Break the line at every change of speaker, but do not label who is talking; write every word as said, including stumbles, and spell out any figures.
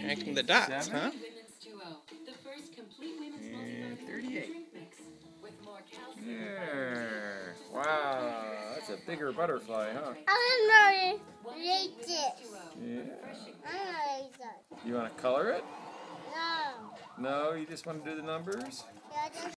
Connecting the dots,
Seven.
huh?
And thirty-eight. There. Wow, that's a bigger butterfly, huh?
I want to rate it.
Yeah.
I want to rate it.
You want to color it?
No.
No, you just want to do the numbers?
Yeah, just